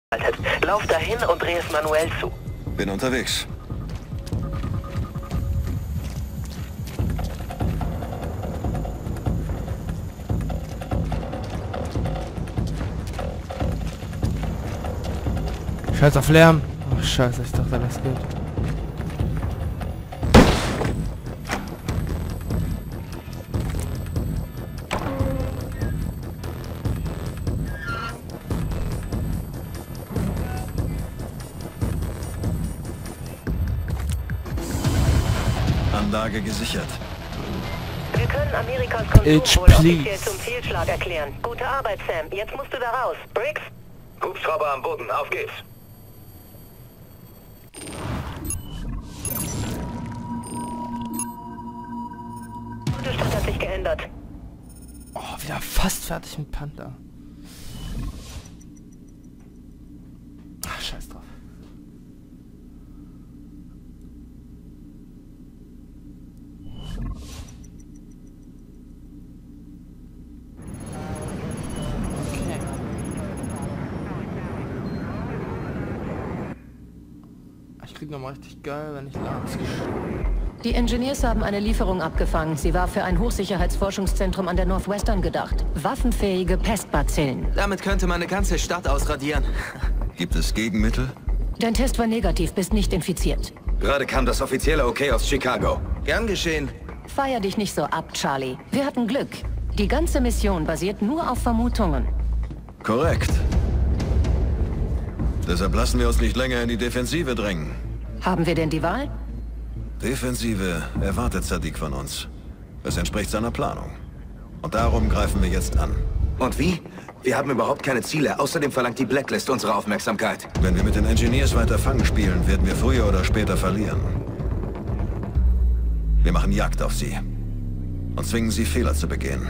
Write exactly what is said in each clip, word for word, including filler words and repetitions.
Lauf dahin und dreh es manuell zu. Bin unterwegs. Scheiß auf Lärm. Oh, scheiße, ich dachte, das geht. Anlage gesichert. Wir können Amerikas Konsum wohl offiziell zum Fehlschlag erklären. Gute Arbeit, Sam. Jetzt musst du da raus. Briggs? Hubschrauber am Boden, auf geht's. Der Stand hat sich geändert. Oh, wieder fast fertig mit Panther. Ach, scheiß drauf. Klingt nochmal richtig geil, wenn ich lade. Die Engineers haben eine Lieferung abgefangen. Sie war für ein Hochsicherheitsforschungszentrum an der Northwestern gedacht. Waffenfähige Pestbazillen. Damit könnte man eine ganze Stadt ausradieren. Gibt es Gegenmittel? Dein Test war negativ, bist nicht infiziert. Gerade kam das offizielle Okay aus Chicago. Gern geschehen. Feier dich nicht so ab, Charlie. Wir hatten Glück. Die ganze Mission basiert nur auf Vermutungen. Korrekt. Deshalb lassen wir uns nicht länger in die Defensive drängen. Haben wir denn die Wahl? Defensive erwartet Sadiq von uns. Es entspricht seiner Planung. Und darum greifen wir jetzt an. Und wie? Wir haben überhaupt keine Ziele. Außerdem verlangt die Blacklist unsere Aufmerksamkeit. Wenn wir mit den Engineers weiter Fangen spielen, werden wir früher oder später verlieren. Wir machen Jagd auf sie. Und zwingen sie, Fehler zu begehen.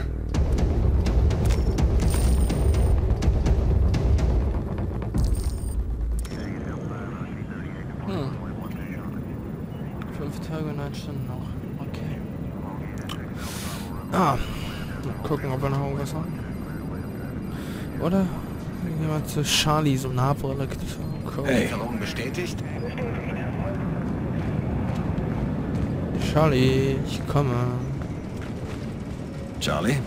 Hm. Fünf Tage, neun Stunden noch. Okay. Ah. Mal gucken, ob wir noch irgendwas haben. Oder? Jemand zu Charlie, so Nahbrille. Hey. Bestätigt? Charlie, ich komme. Charlie?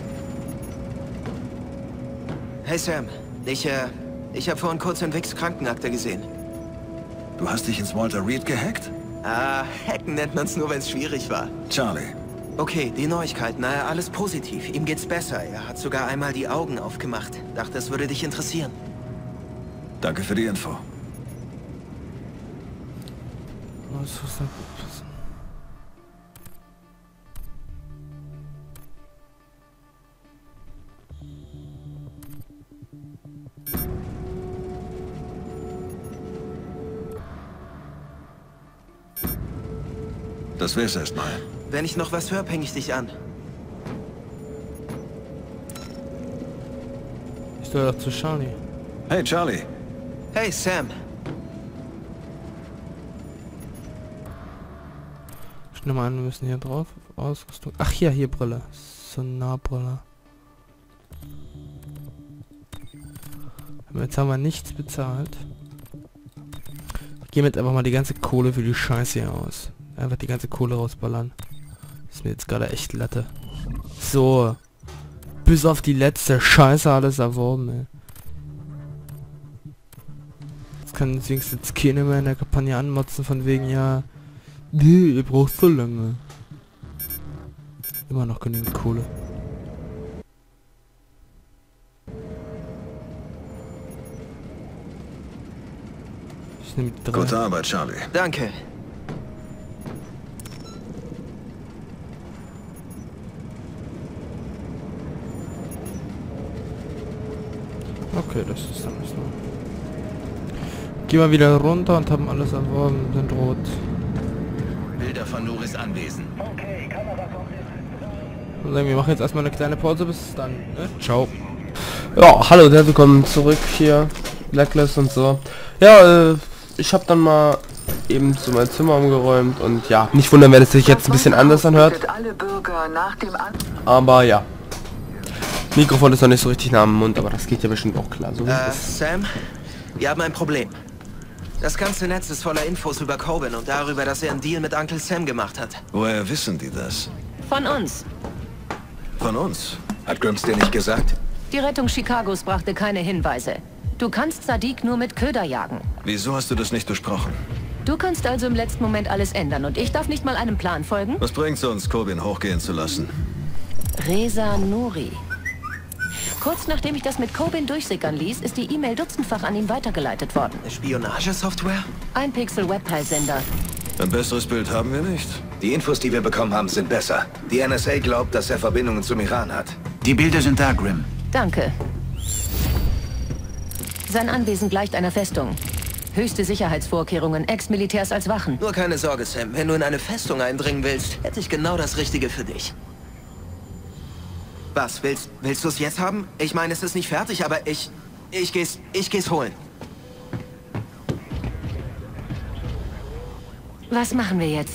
Hey Sam, ich, äh, ich habe vorhin kurz in Vicks Krankenakte gesehen. Du hast dich ins Walter Reed gehackt? Ah, hacken nennt man's nur, wenn's schwierig war. Charlie. Okay, die Neuigkeiten, naja, alles positiv. Ihm geht's besser. Er hat sogar einmal die Augen aufgemacht. Dachte, es würde dich interessieren. Danke für die Info. Was ist das? Das wär's erstmal. Wenn ich noch was höre, ping ich dich an. Ich soll doch zu Charlie. Hey, Charlie. Hey, Sam. Ich nehme an, wir müssen hier drauf. Ausrüstung. Ach ja, hier Brille. Sonarbrille. Jetzt haben wir nichts bezahlt. Ich gehe jetzt einfach mal die ganze Kohle für die Scheiße hier aus. Einfach die ganze Kohle rausballern. Ist mir jetzt gerade echt Latte. So. Bis auf die letzte Scheiße alles erworben, ey. Jetzt kann übrigens jetzt keiner mehr in der Kampagne anmotzen von wegen, ja... Nee, ihr braucht so lange. Immer noch genügend Kohle. Ich nehme die drei. Gute Arbeit, Charlie. Danke. Okay, das ist dann nicht so. Gehen wir wieder runter und haben alles erworben, sind rot. Bilder von Nuris Anwesen. Also wir machen jetzt erstmal eine kleine Pause, bis dann. Ne? Ciao. Ja, hallo, herzlich willkommen zurück hier. Blacklist und so. Ja, äh, ich habe dann mal eben zu meinem Zimmer umgeräumt und ja, nicht wundern, wenn es sich jetzt ein bisschen anders anhört. Aber ja. Mikrofon ist noch nicht so richtig nah am Mund, aber das geht ja bestimmt auch klar. So äh, Sam, Wir haben ein Problem. Das ganze Netz ist voller Infos über Coben und darüber, dass er einen Deal mit Uncle Sam gemacht hat. Woher wissen die das? Von uns. Von uns? Hat Grimms dir nicht gesagt? Die Rettung Chicagos brachte keine Hinweise. Du kannst Sadiq nur mit Köder jagen. Wieso hast du das nicht besprochen? Du kannst also im letzten Moment alles ändern und ich darf nicht mal einem Plan folgen? Was bringt's uns, Coben hochgehen zu lassen? Reza Nouri. Kurz nachdem ich das mit Coben durchsickern ließ, ist die E-Mail dutzendfach an ihn weitergeleitet worden. Spionagesoftware? Ein Pixel Webfile-Sender. Ein besseres Bild haben wir nicht. Die Infos, die wir bekommen haben, sind besser. Die N S A glaubt, dass er Verbindungen zum Iran hat. Die Bilder sind da, Grimm. Danke. Sein Anwesen gleicht einer Festung. Höchste Sicherheitsvorkehrungen, Ex-Militärs als Wachen. Nur keine Sorge, Sam. Wenn du in eine Festung eindringen willst, hätte ich genau das Richtige für dich. Was, willst, willst du es jetzt haben? Ich meine, es ist nicht fertig, aber ich... Ich geh's, ich geh's holen. Was machen wir jetzt?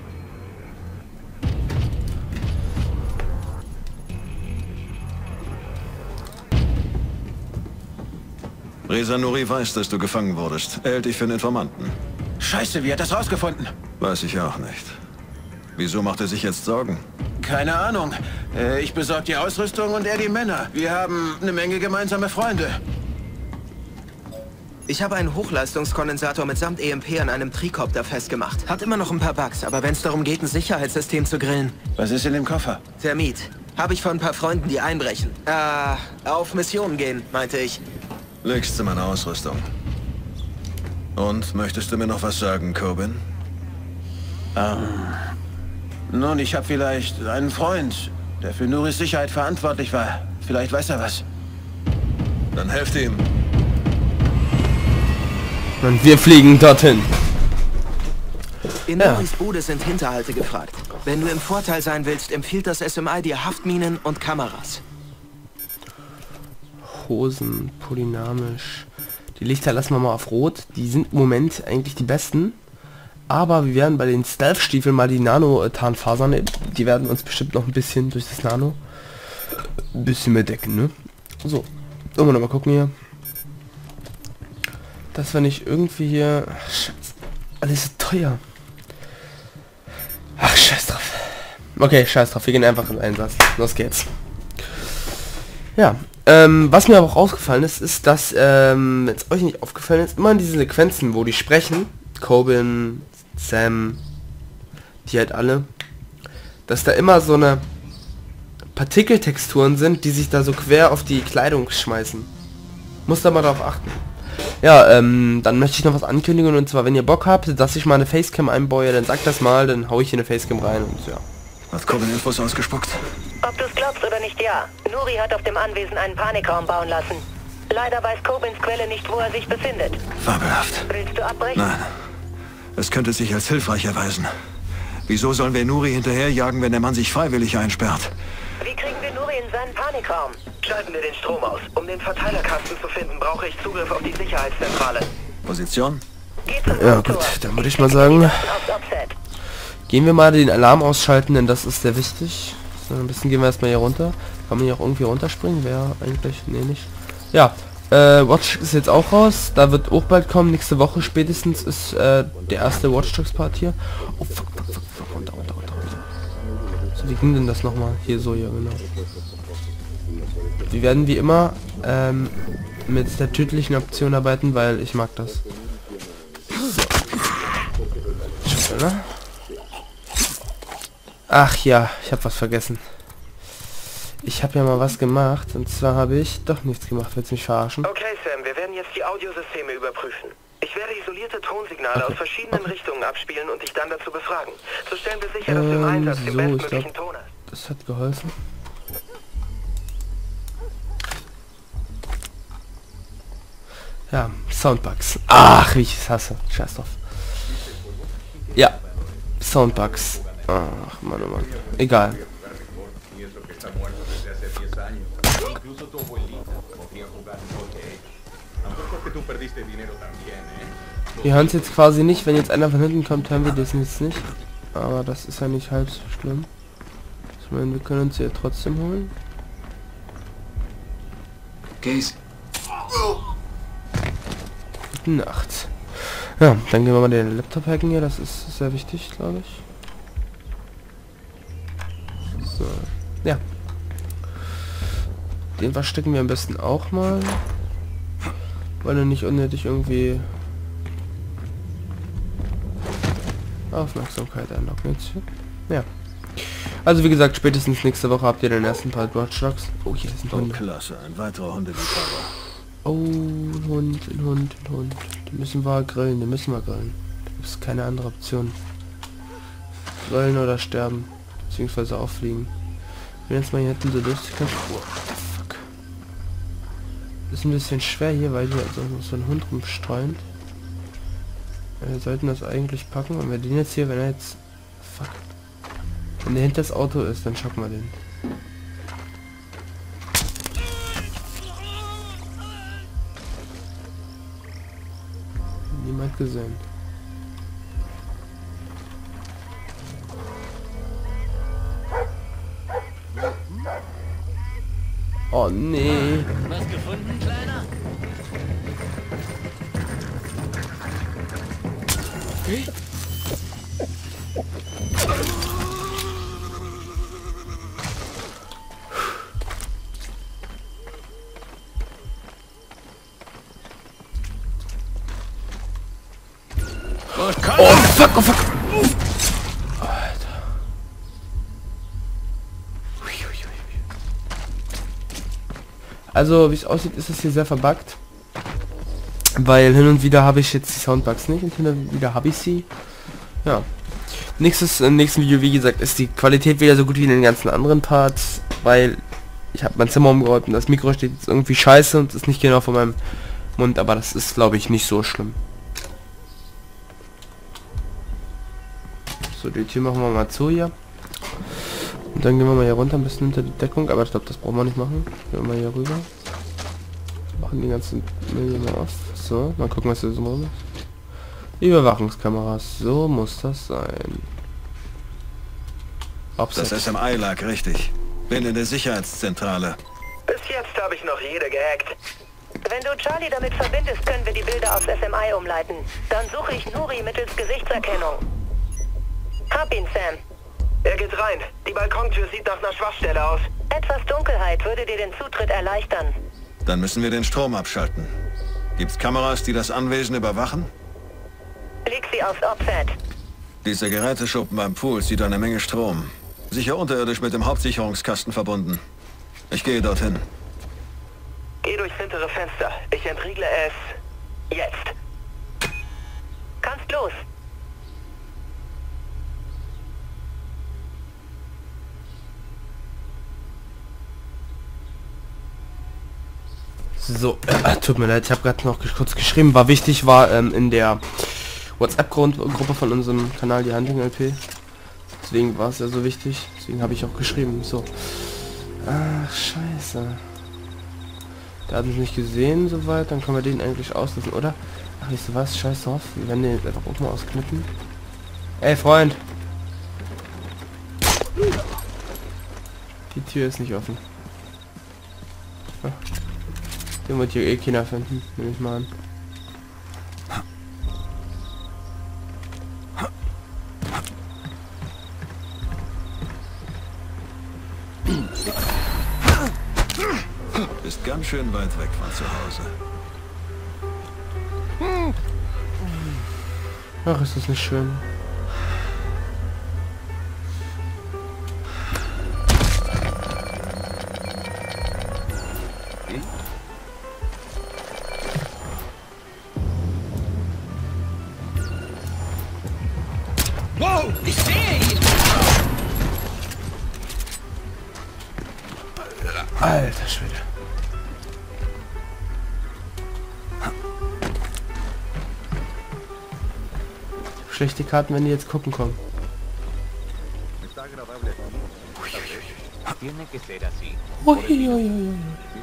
Reza Nouri weiß, dass du gefangen wurdest. Er hält dich für einen Informanten. Scheiße, wie hat das rausgefunden? Weiß ich auch nicht. Wieso macht er sich jetzt Sorgen? Keine Ahnung. Äh, ich besorge die Ausrüstung und er die Männer. Wir haben eine Menge gemeinsame Freunde. Ich habe einen Hochleistungskondensator mitsamt E M P an einem Tricopter festgemacht. Hat immer noch ein paar Bugs, aber wenn es darum geht, ein Sicherheitssystem zu grillen... Was ist in dem Koffer? Thermit. Habe ich von ein paar Freunden, die einbrechen. Äh, auf Missionen gehen, meinte ich. Legst zu meiner Ausrüstung. Und, möchtest du mir noch was sagen, Coben? Ähm... Nun, ich habe vielleicht einen Freund, der für Nouris Sicherheit verantwortlich war. Vielleicht weiß er was. Dann helft ihm. Und wir fliegen dorthin. In Ja. Nouris Bude sind Hinterhalte gefragt. Wenn du im Vorteil sein willst, empfiehlt das S M I dir Haftminen und Kameras. Hosen, polydynamisch. Die Lichter lassen wir mal auf Rot. Die sind im Moment eigentlich die besten. Aber wir werden bei den Stealth-Stiefeln mal die Nano-Tarnfasern nehmen. Die werden uns bestimmt noch ein bisschen durch das Nano ein bisschen mehr decken, ne? So. Wollen wir noch mal gucken hier. Dass wir nicht irgendwie hier... Ach, Scheiße. Alles so teuer. Ach, scheiß drauf. Okay, scheiß drauf. Wir gehen einfach in den Einsatz. Los geht's. Ja. Ähm, was mir aber auch aufgefallen ist, ist, dass, ähm, wenn es euch nicht aufgefallen ist, immer in diesen Sequenzen, wo die sprechen, Coben, Sam, die halt alle, dass da immer so eine Partikeltexturen sind, die sich da so quer auf die Kleidung schmeißen. Muss da mal drauf achten. Ja, ähm, dann möchte ich noch was ankündigen, und zwar, wenn ihr Bock habt, dass ich mal eine Facecam einbaue, dann sagt das mal, dann hau ich hier eine Facecam rein und ja. Hat Coben Infos ausgespuckt? Ob du es glaubst oder nicht, ja. Nouri hat auf dem Anwesen einen Panikraum bauen lassen. Leider weiß Cobens Quelle nicht, wo er sich befindet. Fabelhaft. Willst du abbrechen? Nein. Es könnte sich als hilfreich erweisen. Wieso sollen wir Nouri hinterherjagen, wenn der Mann sich freiwillig einsperrt? Wie kriegen wir Nouri in seinen Panikraum? Schalten wir den Strom aus. Um den Verteilerkasten zu finden, brauche ich Zugriff auf die Sicherheitszentrale. Position? Geh zum Ja Motor. gut, dann würde ich mal sagen, Aufs Offset. gehen wir mal den Alarm ausschalten, denn das ist sehr wichtig. So, ein bisschen gehen wir erstmal hier runter. Kann man hier auch irgendwie runterspringen? Wäre eigentlich... Nee, nicht. Ja, äh, Watch ist jetzt auch raus. Da wird auch bald kommen. Nächste Woche spätestens ist äh, der erste Watch Dogs Part hier. Oh, fuck, fuck, fuck, fuck. Runter, runter, runter, runter. So, wie ging denn das nochmal? Hier, so, ja, genau. Wir werden wie immer ähm, mit der tödlichen Option arbeiten, weil ich mag das. So. Oder? Ach ja, ich habe was vergessen. Ich habe ja mal was gemacht, und zwar habe ich doch nichts gemacht. Willst du mich verarschen? Okay, Sam, wir werden jetzt die Audiosysteme überprüfen. Ich werde isolierte Tonsignale Okay. aus verschiedenen Okay. Richtungen abspielen und dich dann dazu befragen. So stellen wir sicher, dass du im Ähm, Einsatz den so, ich bestmöglichen glaub- Ton hast. Das hat geholfen. Ja, Soundbugs. Ach, wie ich es hasse. Scheiß drauf. Ja, Soundbugs. Ach, Mann, oh Mann. Egal. Wir hören es jetzt quasi nicht. Wenn jetzt einer von hinten kommt, hören wir das jetzt nicht. Aber das ist ja nicht halb so schlimm. Ich meine, wir können uns hier trotzdem holen. Case. Gute Nacht. Ja, dann gehen wir mal den Laptop hacken hier, das ist sehr wichtig, glaube ich. So, ja. Den verstecken wir am besten auch mal. Weil er nicht unnötig irgendwie Aufmerksamkeit einlocken jetzt hier. Ja. Also wie gesagt, spätestens nächste Woche habt ihr den ersten Part Watch Dogs. Oh, hier ist ein Oh, Hund. klasse. Ein weiterer Hundeliebhaber. Oh, ein Hund, ein Hund, ein Hund. Den müssen wir grillen, den müssen wir grillen. Da gibt es keine andere Option. Grillen oder sterben. Beziehungsweise auffliegen. Wenn jetzt mal hier hinten so lustig kann. Oh, fuck. Ist ein bisschen schwer hier, weil hier also so ein Hund rumstreunt. Wir sollten das eigentlich packen. Und wir den jetzt hier, wenn er jetzt... Fuck. Wenn der hinter das Auto ist, dann schocken wir den. Niemand gesehen. Oh nee. Was gefunden, Kleiner? Oh fuck, oh fuck. Alter. Also wie es aussieht, ist es hier sehr verbuggt. Weil hin und wieder habe ich jetzt die Soundbugs nicht und hin und wieder habe ich sie. Ja. Nächstes, im nächsten Video, wie gesagt, ist die Qualität wieder so gut wie in den ganzen anderen Parts, weil ich habe mein Zimmer umgeräumt und das Mikro steht jetzt irgendwie scheiße und ist nicht genau vor meinem Mund, aber das ist, glaube ich, nicht so schlimm. So, die Tür machen wir mal zu hier. Und dann gehen wir mal hier runter, ein bisschen hinter die Deckung, aber ich glaube, das brauchen wir nicht machen. Gehen wir mal hier rüber. Machen die ganzen Müll mal auf. So, mal gucken, was hier so rum ist. Überwachungskameras, so muss das sein. Offset. Das S M I lag richtig. Bin in der Sicherheitszentrale. Bis jetzt habe ich noch jede gehackt. Wenn du Charlie damit verbindest, können wir die Bilder aufs S M I umleiten. Dann suche ich Nuri mittels Gesichtserkennung. Hab ihn, Sam. Er geht rein. Die Balkontür sieht nach einer Schwachstelle aus. Etwas Dunkelheit würde dir den Zutritt erleichtern. Dann müssen wir den Strom abschalten. Gibt's Kameras, die das Anwesen überwachen? Leg sie aufs Offset. Dieser Geräteschuppen beim Pool zieht eine Menge Strom. Sicher unterirdisch mit dem Hauptsicherungskasten verbunden. Ich gehe dorthin. Geh durchs hintere Fenster. Ich entriegle es jetzt. Kannst los. So, äh, tut mir leid, ich habe gerade noch kurz geschrieben, war wichtig, war ähm, in der WhatsApp-Gruppe von unserem Kanal die Hunting L P. Deswegen war es ja so wichtig, deswegen habe ich auch geschrieben. So. Ach, scheiße. Der hat uns nicht gesehen soweit, dann können wir den eigentlich auslassen, oder? Ach, weißt du was? Scheiß drauf. Wir werden den jetzt einfach auch mal ausknippen. Ey, Freund! Die Tür ist nicht offen. Ah. Den wird hier eh keiner finden, nehme ich mal an. Bist ganz schön weit weg von zu Hause. Ach, ist das nicht schön. Wow, ich sehe ihn! Alter Schwede. Schlechte Karten, wenn die jetzt gucken kommen. Uiuiui.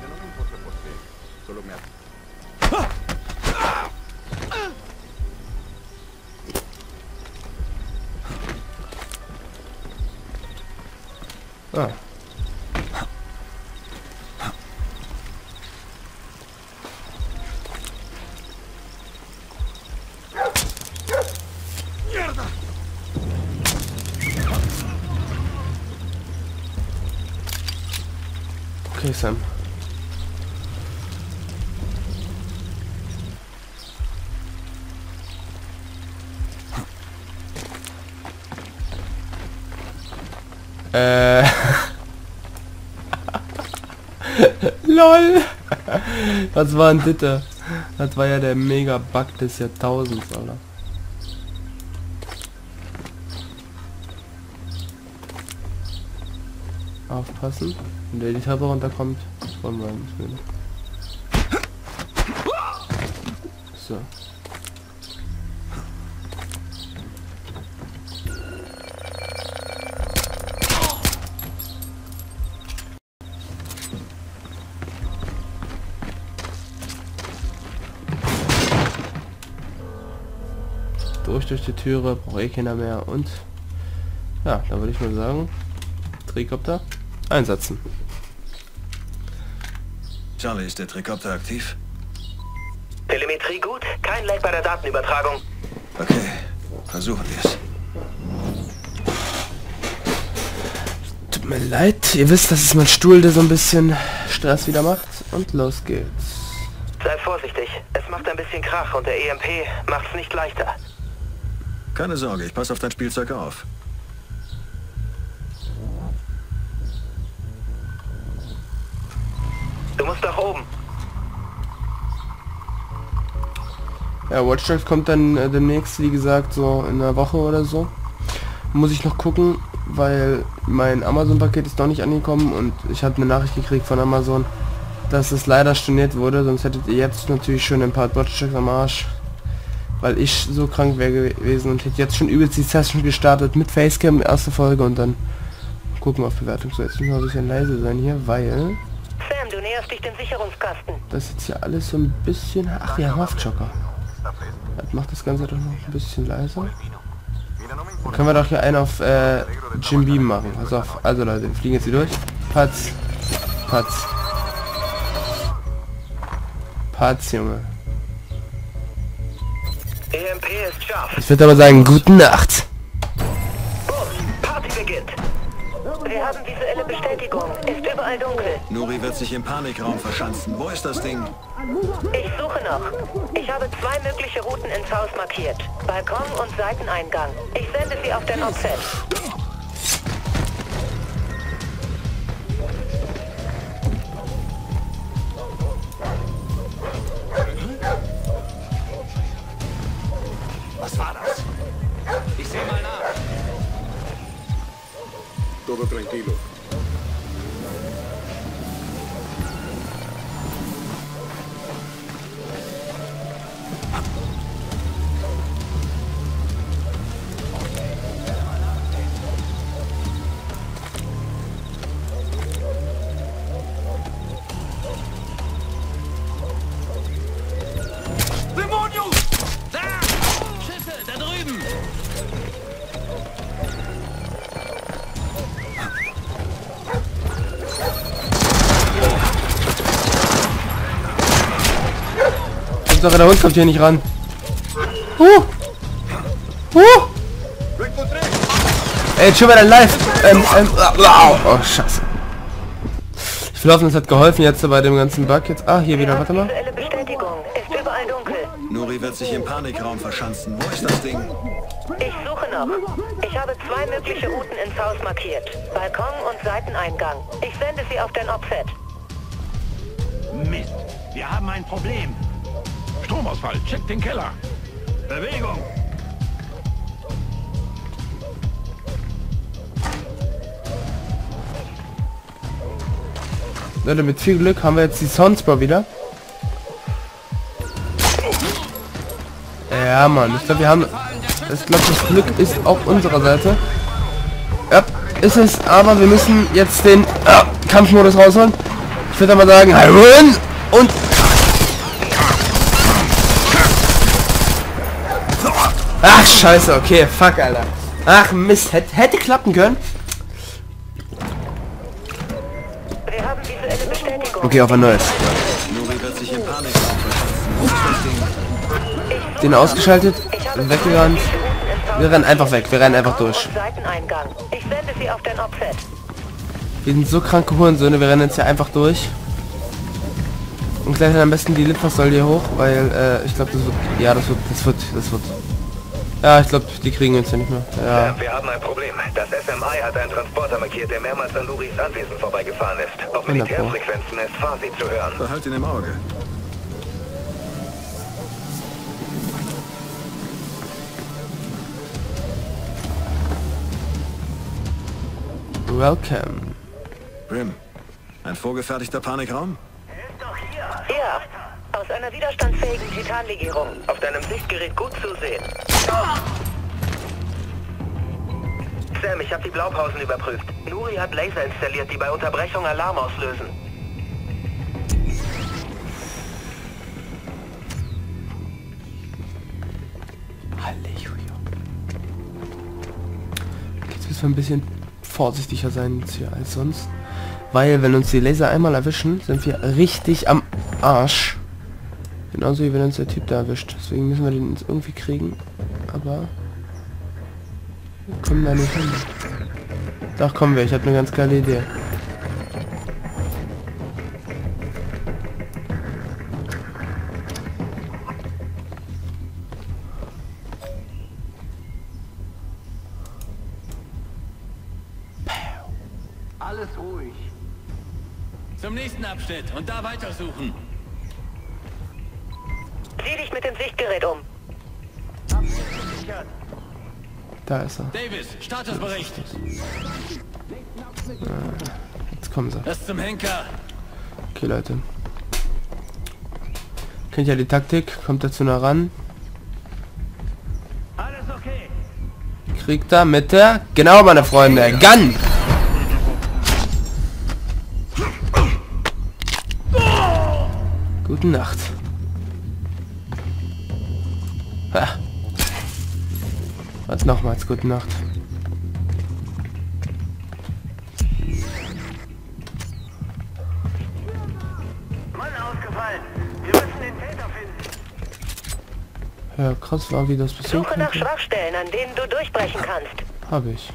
Ah. Okay, Sam. Äh. LOL. Was war denn bitte? Das war ja der Mega-Bug des Jahrtausends, Alter. Aufpassen. Wenn der die Treppe runterkommt, wollen wir nicht mehr. So. Durch durch die Türe, braucht eh keiner mehr und ja, da würde ich mal sagen, Trikopter einsetzen. Charlie, ist der Trikopter aktiv? Telemetrie gut, kein Lag bei der Datenübertragung. Okay, versuchen wir es. Tut mir leid, ihr wisst, das ist mein Stuhl, der so ein bisschen Stress wieder macht und los geht's. Sei vorsichtig, es macht ein bisschen Krach und der E M P macht's nicht leichter. Keine Sorge, ich passe auf dein Spielzeug auf. Du musst nach oben. Ja, Watch Dogs kommt dann äh, demnächst, wie gesagt, so in einer Woche oder so. Muss ich noch gucken, weil mein Amazon-Paket ist noch nicht angekommen und ich habe eine Nachricht gekriegt von Amazon, dass es leider storniert wurde, sonst hättet ihr jetzt natürlich schon ein paar Watch Dogs am Arsch. Weil ich so krank wäre gewesen und hätte jetzt schon übelst die Session gestartet mit Facecam, erste Folge und dann gucken auf Bewertung. So, jetzt müssen wir ein bisschen leise sein hier, weil... Sam, du näherst dich dem Sicherungskasten. Das ist jetzt hier alles so ein bisschen... Ach ja, Haftjocker. Das macht das Ganze doch noch ein bisschen leiser. Dann können wir doch hier einen auf äh, Jim Beam machen. Pass auf. Also Leute, wir fliegen jetzt hier durch. Patz. Patz. Patz, Junge. E M P ist scharf. Ich würde aber sagen, gute Nacht. Boom, Party beginnt. Wir haben visuelle Bestätigung. Ist überall dunkel. Nuri wird sich im Panikraum verschanzen. Wo ist das Ding? Ich suche noch. Ich habe zwei mögliche Routen ins Haus markiert. Balkon und Seiteneingang. Ich sende sie auf den Offset. Was war das? Ich sehe mal nach. Todo tranquilo. Demonius! Da! Schüsse, da drüben! Hauptsache der Hund kommt hier nicht ran. Uh. Uh. Ey, schon wieder live. Ähm, ähm, oh, scheiße. Ich will hoffen, es hat geholfen jetzt bei dem ganzen Bug jetzt. Ah, hier wieder, warte mal. Visuelle Bestätigung. Ist überall dunkel. Nuri wird sich im Panikraum verschanzen. Wo ist das Ding? Ich suche noch. Ich habe zwei mögliche Routen ins Haus markiert. Balkon und Seiteneingang. Ich sende sie auf den Offset. Mist, wir haben ein Problem. Stromausfall, check den Keller. Bewegung. Leute, mit viel Glück haben wir jetzt die Soundspur wieder. Ja, Mann, ich glaube, wir haben... Ich glaube, das Glück ist auf unserer Seite. Ja, ist es, aber wir müssen jetzt den äh, Kampfmodus rausholen. Ich würde aber sagen, Iron und... Ach, scheiße, okay, fuck, Alter. Ach, Mist, hätte, hätte klappen können. Wir haben visuelle Bestätigung. Okay, auf ein neues. Nuri wird sich im Panikraum verschanzen. Wo ist das Ding? Ich suche Den noch. ausgeschaltet, Ich habe zwei weggerannt. mögliche Routen ins Wir rennen einfach weg. Wir rennen einfach durch. Seiteneingang. Ich sende sie auf dein Offset. Wir sind so kranke Hurensöhne. Wir rennen jetzt hier einfach durch. Und klettern am besten die Litfaßsäule hier hoch, weil äh, ich glaube, das wird... Ja, das wird... Das wird... Das wird... Ja, ich glaube, die kriegen uns ja nicht mehr. Ja. Wir haben ein Problem. Das S M I hat einen Transporter markiert, der mehrmals an Nuris Anwesen vorbeigefahren ist. Auf Militärfrequenzen ist Phasi zu hören. Behalt ihn im Auge. Welcome. Grim, ein vorgefertigter Panikraum? Ja, aus einer widerstandsfähigen Titanlegierung. Auf deinem Sichtgerät gut zu sehen. Sam, ich habe die Blaupausen überprüft. Nuri hat Laser installiert, die bei Unterbrechung Alarm auslösen. Halleluja. Jetzt müssen wir ein bisschen vorsichtiger sein jetzt hier als sonst. Weil, wenn uns die Laser einmal erwischen, sind wir richtig am Arsch. Genauso wie wenn uns der Typ da erwischt. Deswegen müssen wir den jetzt irgendwie kriegen. Aber... wir kommen da nicht hin. Doch, kommen wir. Ich habe eine ganz geile Idee. Alles ruhig. Zum nächsten Abschnitt und da weitersuchen. Sieh dich mit dem Sichtgerät um. Da ist er. Davis, Statusbericht. Ah, jetzt kommen sie. Das zum Henker. Okay, Leute. Kennt ja die Taktik. Kommt dazu nah ran. Alles okay. Kriegt da Mitte. Genau, meine Freunde. Gun! Gute Nacht. Ha. Was nochmals gute Nacht. Mann ausgefallen. Wir müssen den Täter finden. Ja, krass war, wie das passiert. Suche nach Schwachstellen, an denen du durchbrechen kannst. Habe ich.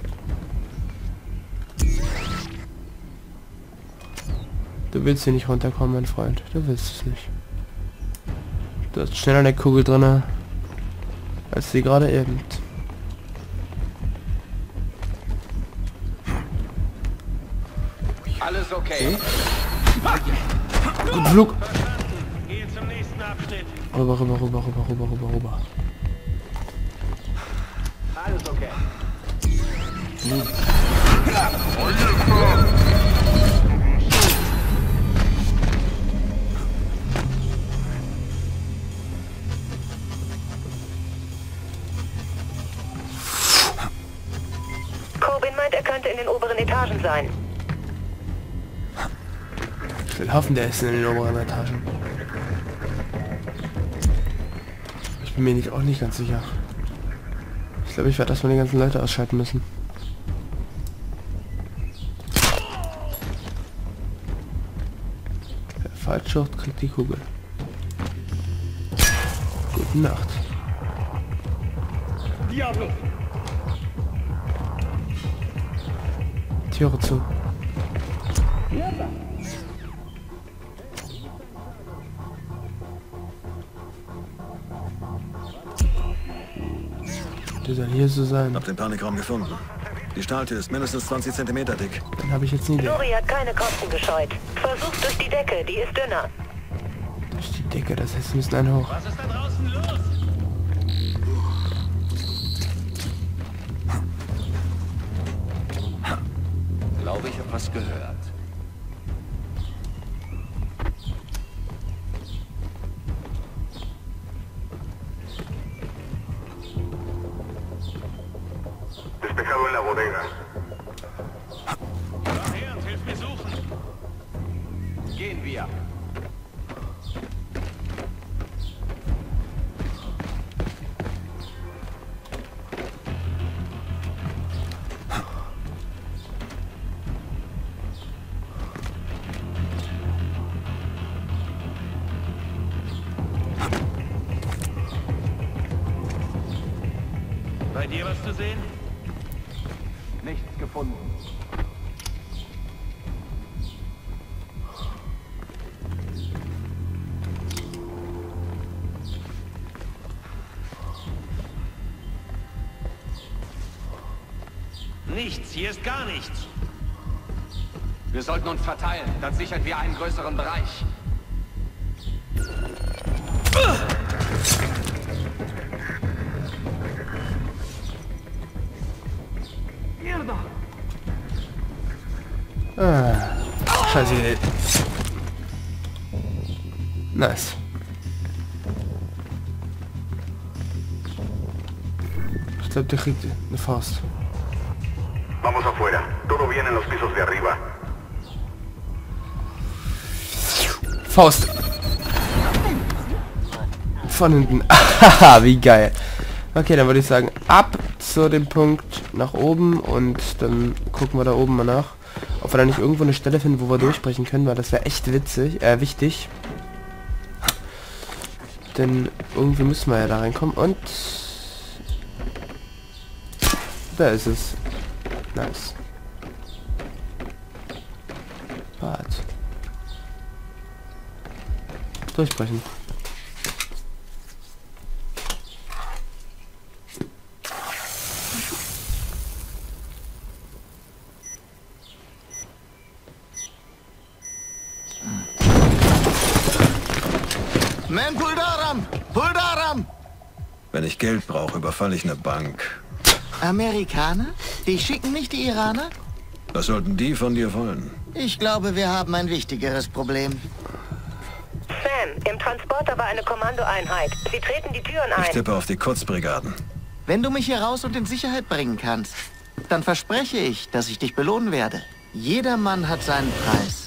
Du willst hier nicht runterkommen, mein Freund. Du willst es nicht. Du hast schneller eine Kugel drin, als sie gerade eben. Alles okay. Gut Flug. Geh zum nächsten Abschnitt. Rüber, rüber, rüber, rüber, rüber, rüber, rüber. Alles okay. Corbin meint, er könnte in den oberen Etagen sein. Ich will hoffen, der ist in den oberen Etagen. Ich bin mir nicht auch nicht ganz sicher. Ich glaube, ich werde erstmal die ganzen Leute ausschalten müssen. Wer falsch schaut, kriegt die Kugel. Gute Nacht. Diablo. Türe zu. Der soll hier so sein. Hab den Panikraum gefunden. Die Stahltür ist mindestens zwanzig Zentimeter dick. Dann habe ich jetzt eine Idee. Nuri hat keine Kosten gescheut. Versuch durch die Decke, die ist dünner. Durch die Decke, das heißt, wir müssen einen hoch. Was ist da draußen los? Glaube, ich habe was gehört. Despejado en la bodega. Komm her und hilf mir suchen. Gehen wir. Bei dir was zu sehen? Nichts gefunden. Nichts, hier ist gar nichts. Wir sollten uns verteilen, dann sichern wir einen größeren Bereich. Ah, scheiße Idee. Nice. Ich glaube, der kriegt eine Faust. Vamos afuera. Todo bien en los pisos de arriba. Faust. Von hinten. Haha, wie geil. Okay, dann würde ich sagen, ab zu dem Punkt nach oben und dann gucken wir da oben mal nach, ob wir da nicht irgendwo eine Stelle finden, wo wir durchbrechen können, weil das wäre echt witzig, äh, wichtig. Denn irgendwie müssen wir ja da reinkommen und da ist es. Nice. Bad. Durchbrechen. Man, Puldaram! Puldaram! Wenn ich Geld brauche, überfalle ich eine Bank. Amerikaner? Die schicken nicht die Iraner? Was sollten die von dir wollen? Ich glaube, wir haben ein wichtigeres Problem. Sam, im Transporter war eine Kommandoeinheit. Sie treten die Türen Ich ein. tippe auf die Kurzbrigaden. Wenn du mich hier raus und in Sicherheit bringen kannst, dann verspreche ich, dass ich dich belohnen werde. Jeder Mann hat seinen Preis.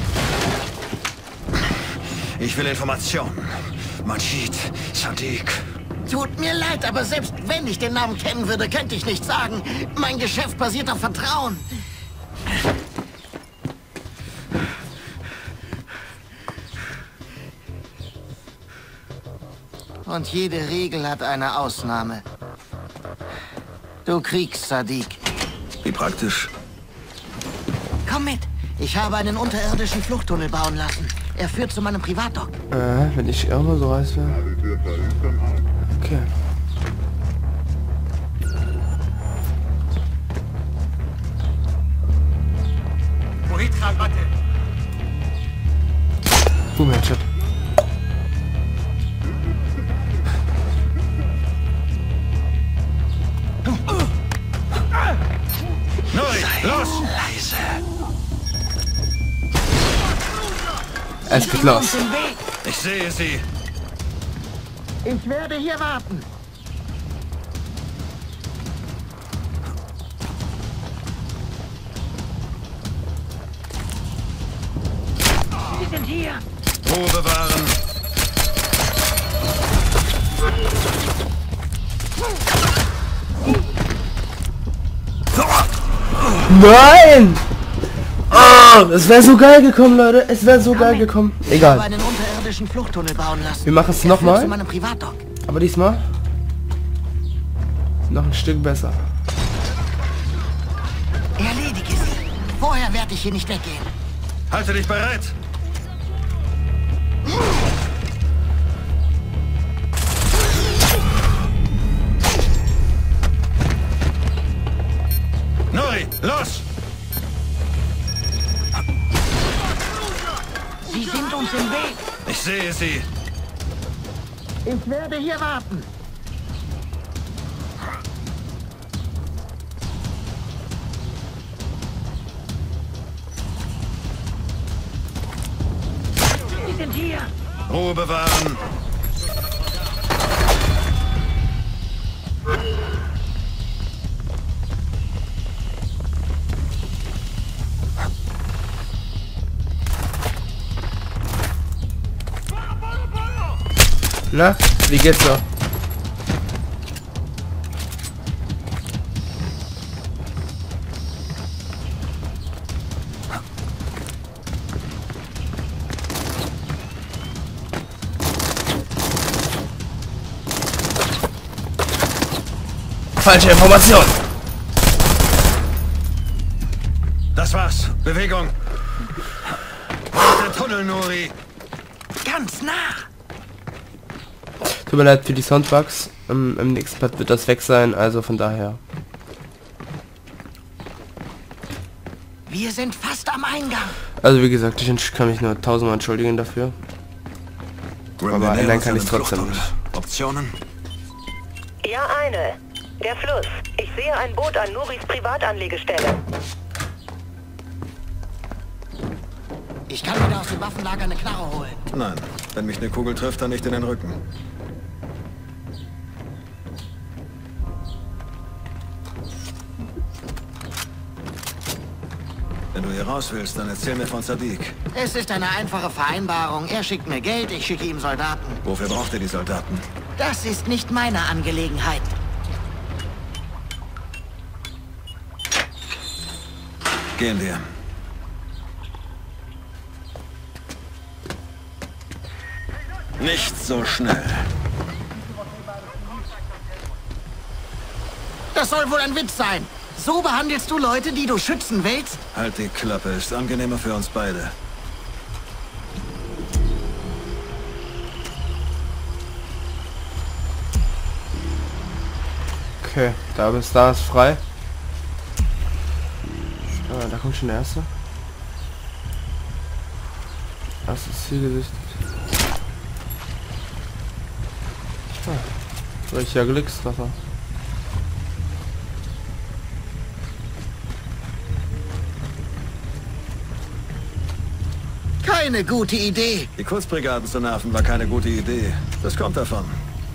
Ich will Informationen. Majid, Sadiq. Tut mir leid, aber selbst wenn ich den Namen kennen würde, könnte ich nichts sagen. Mein Geschäft basiert auf Vertrauen. Und jede Regel hat eine Ausnahme. Du kriegst Sadiq. Wie praktisch. Komm mit. Ich habe einen unterirdischen Fluchttunnel bauen lassen. Er führt zu meinem Privatdock. Äh, wenn ich irgendwo so heiß wäre. Okay. Boom, Headshot. Neu, los! Leise. Es geht los. Ich sehe sie. Ich werde hier warten. Sie sind hier. Ruhe bewahren. Nein! Oh, es wäre so geil gekommen, Leute. Es wäre so geil gekommen. Ich habe Egal. einen unterirdischen Fluchttunnel bauen lassen. Wir machen es Er führt nochmal. zu meinem Privatdock. Aber diesmal noch ein Stück besser. Erledige sie. Vorher werde ich hier nicht weggehen. Halte dich bereit. Neu, los! Sie sind uns im Weg. Ich sehe sie. Ich werde hier warten. Sie sind hier. Ruhe bewahren. Na, wie geht's noch? Falsche Information. Das war's. Bewegung. Der Tunnel, Nuri. Ganz nah. Tut mir leid für die Soundbugs. Im, im nächsten Part wird das weg sein, also von daher. Wir sind fast am Eingang. Also wie gesagt, ich kann mich nur tausendmal entschuldigen dafür. Aber ändern kann ich trotzdem nicht. Optionen? Ja, eine. Der Fluss. Ich sehe ein Boot an Nuris Privatanlegestelle. Ich kann wieder aus dem Waffenlager eine Knarre holen. Nein. Wenn mich eine Kugel trifft, dann nicht in den Rücken. Wenn du hier raus willst, dann erzähl mir von Sadiq. Es ist eine einfache Vereinbarung. Er schickt mir Geld, ich schicke ihm Soldaten. Wofür braucht er die Soldaten? Das ist nicht meine Angelegenheit. Gehen wir. Nicht so schnell. Das soll wohl ein Witz sein. So behandelst du Leute, die du schützen willst? Halt die Klappe, ist angenehmer für uns beide. Okay, da bis da ist frei. Ah, da kommt schon der erste. Erstes Ziel gesichtet. Ah, welcher Glückstreffer. Keine gute Idee. Die Kurzbrigaden zu nerven war keine gute Idee. Das kommt davon.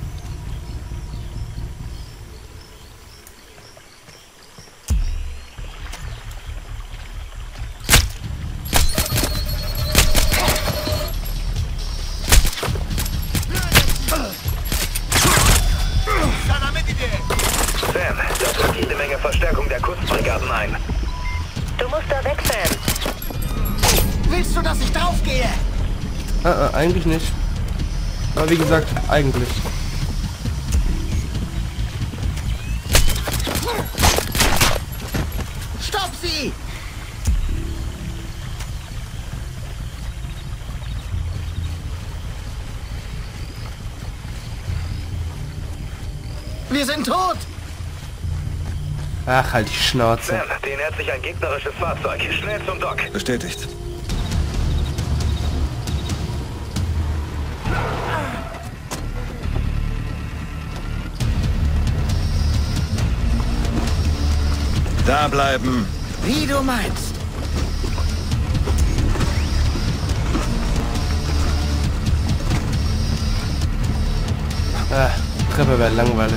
Sam, da tritt jede Menge Verstärkung der Kurzbrigaden ein. Du musst da weg, Sam. Willst du, dass ich draufgehe? Äh, äh, eigentlich nicht. Aber wie gesagt, eigentlich. Stopp sie! Wir sind tot! Ach, halt die Schnauze. Sam, den nähert sich ein gegnerisches Fahrzeug. Schnell zum Dock. Bestätigt. Da bleiben. Wie du meinst. Ah, Treppe wäre langweilig.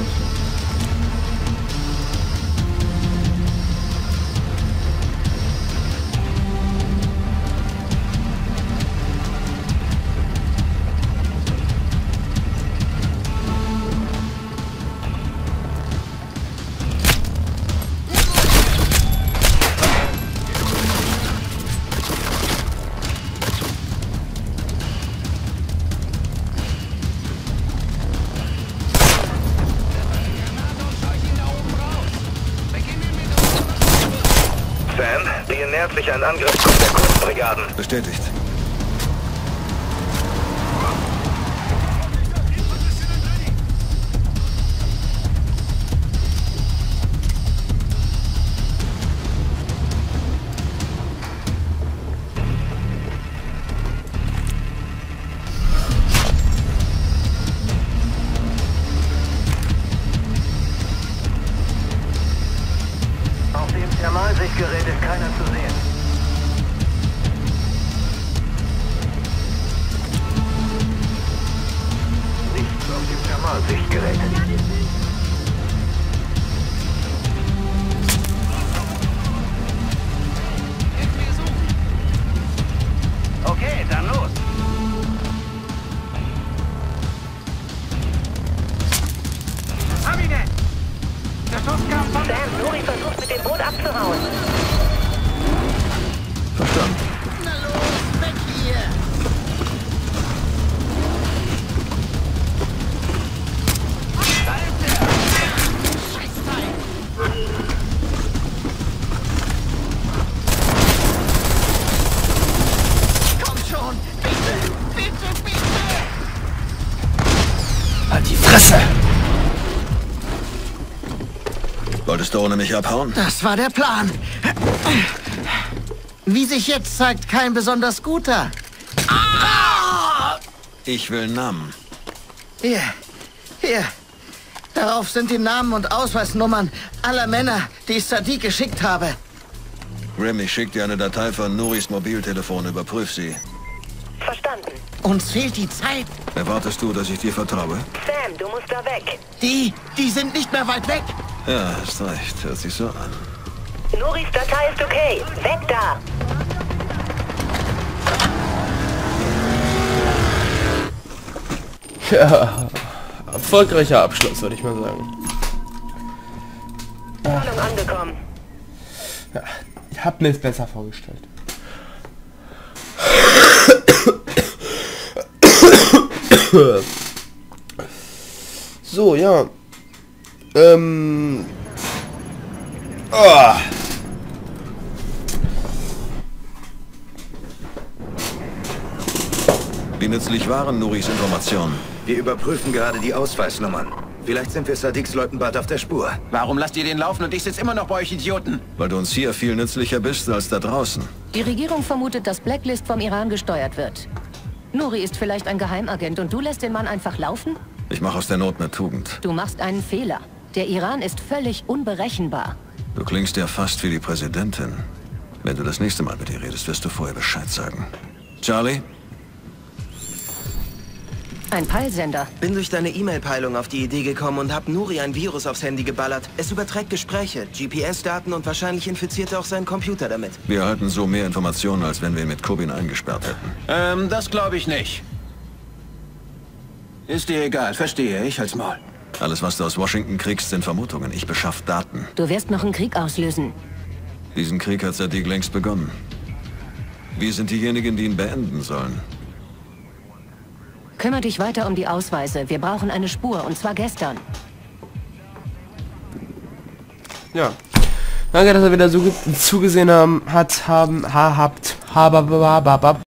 Sam, dir nähert sich ein Angriff der Kurzbrigaden. Bestätigt. Auf dem Thermalsichtgerät ist keiner zu sehen. Nichts auf dem Thermalsichtgerät. Okay, dann los. Hamine! Der Schuss kam von... Sam, Nuri versucht mit dem Boot abzuhauen. Verstanden. Na los, weg hier! Scheißteil! Fresse! Wolltest du ohne mich abhauen? Das war der Plan. Wie sich jetzt zeigt, kein besonders guter. Ich will Namen. Hier, hier. Darauf sind die Namen und Ausweisnummern aller Männer, die ich Sadiq geschickt habe. Grim, ich schick dir eine Datei von Nuris Mobiltelefon. Überprüf sie. Verstanden. Uns fehlt die Zeit. Erwartest du, dass ich dir vertraue? Sam, du musst da weg. Die, die sind nicht mehr weit weg. Ja, hast recht. Hört sich so an. Nuris Datei ist okay. Weg da. Ja, erfolgreicher Abschluss, würde ich mal sagen. Zahlung angekommen. Ja, ich hab mir es besser vorgestellt. So, ja. Ähm. Oh. Wie nützlich waren Nuris Informationen? Wir überprüfen gerade die Ausweisnummern. Vielleicht sind wir Sadiqs Leuten bald auf der Spur. Warum lasst ihr den laufen und ich sitze immer noch bei euch Idioten? Weil du uns hier viel nützlicher bist als da draußen. Die Regierung vermutet, dass Blacklist vom Iran gesteuert wird. Nuri ist vielleicht ein Geheimagent und du lässt den Mann einfach laufen? Ich mache aus der Not eine Tugend. Du machst einen Fehler. Der Iran ist völlig unberechenbar. Du klingst ja fast wie die Präsidentin. Wenn du das nächste Mal mit ihr redest, wirst du vorher Bescheid sagen. Charlie? Ein Peilsender. Bin durch deine E-Mail-Peilung auf die Idee gekommen und hab Nuri ein Virus aufs Handy geballert. Es überträgt Gespräche, G P S-Daten und wahrscheinlich infiziert er auch seinen Computer damit. Wir erhalten so mehr Informationen, als wenn wir ihn mit Kubin eingesperrt hätten. Ähm, das glaube ich nicht. Ist dir egal, verstehe, ich halt's Maul. Alles, was du aus Washington kriegst, sind Vermutungen. Ich beschaff Daten. Du wirst noch einen Krieg auslösen. Diesen Krieg hat Sadiq längst begonnen. Wir sind diejenigen, die ihn beenden sollen. Kümmere dich weiter um die Ausweise. Wir brauchen eine Spur, und zwar gestern. Ja. Danke, dass ihr wieder so gut zugesehen haben, hat, haben, ha, habt, habt,